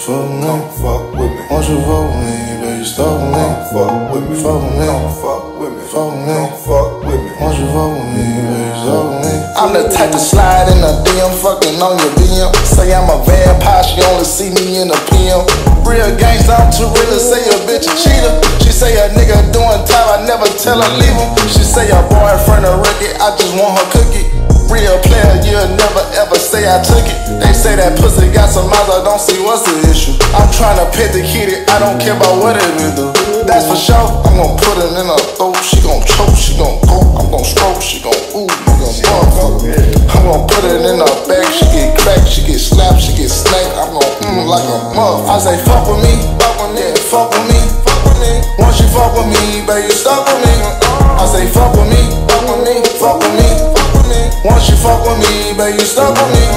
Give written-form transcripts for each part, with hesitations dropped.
fuck with me, come fuck with me. won't you fuck with me, baby, stop with me, Fuck with me, fuck with me, come fuck with me, fuck with me, come fuck with me. won't you fuck with me, baby, stop with me. I'm the type to slide in a DM, fucking on your BM. Say I'm a vampire, she only see me in the PM. Real gangsta, I'm too real to say a bitch a cheater. She say a nigga doing time, I never tell her leave him. She say her boyfriend a rookie, I just want her cookie. Real player, you'll never ever say I took it. They say that pussy got some mouth, I don't see what's the issue. I'm trying to pet the kitty, I don't care about what it will do. That's for sure, I'm gonna put it in her throat. She gon' choke, she gon' go, I'm gon' stroke, she gon' ooh, nigga, motherfucker. I'm gon' put it in her back, she get cracked, she get slapped, she get snapped. I'm gon' like a motherfucker. I say fuck with me, yeah, fuck with me, fuck with me. Once you fuck with me, baby, you stuck with me. I say fuck with me, fuck with me, fuck with me, fuck with me. Once you fuck with me, baby, you stuck with me.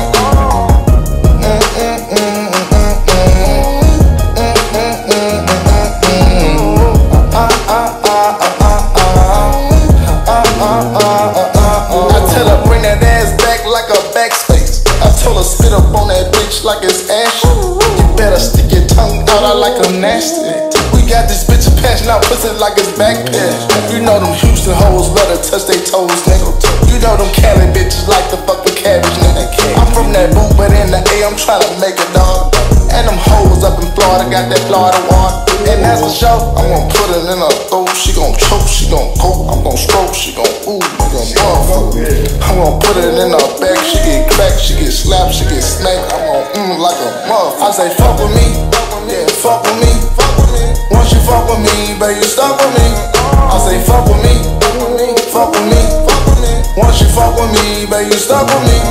I tell her bring that ass back like a backspace. I told her spit up on that bitch like it's ash. You better stick your tongue out, I like a nasty. We got this bitch passion out pussy like it's backpack. You know them Houston hoes love to touch they toes, nigga. You know them Cali bitches like the fucking cabbage, nigga. I'm from that boot, but in the A I'm trying to make it, dog. And them hoes up in Florida got that Florida water. And that's for sure, I'm gonna put it in her throat. She gon' choke, she gon' go, I'm gon' stroke, she gon' ooh, nigga, motherfucker. I'm gon' put it in her back, she get cracked, she get slapped, she get smacked. I'm gon' like a motherfucker. I say fuck with me, yeah, fuck with me, fuck with me. Once you fuck with me, baby, you stuck with me. I say fuck with me, fuck with me, fuck with me, fuck with me. Once you fuck with me, baby, you stuck with me.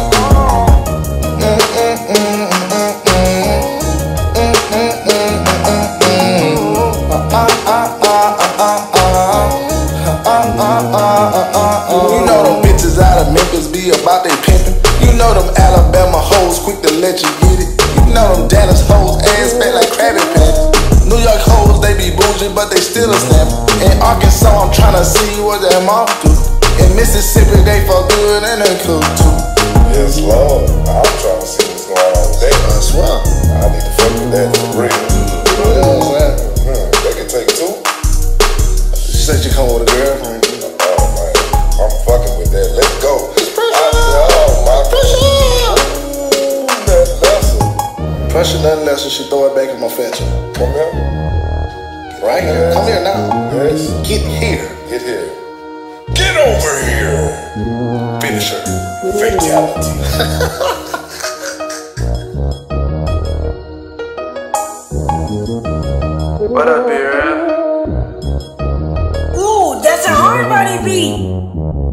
You know them bitches out of Memphis be about they pimpin'. You know them Alabama hoes quick to let you get it. You know them Dallas hoes ass back like Krabby Patties. New York hoes they be bougie but they still a snap. In Arkansas I'm tryna see what that mom do. In Mississippi they fuck good and they cook too. Yes, Lord, I'm trying to see what's going on with that. I swear. I need to fuck with that for real. They can take two. She said she come with a girlfriend. Oh man, I'm fucking with that. Let's go. Pressure nothing less than she throw it back in my fetcher. Come here. Right here. Come here now. Yes. Get here. Get here. Get over here. Finish her. Fatality. What up, Vera? Ooh, that's a hard body beat.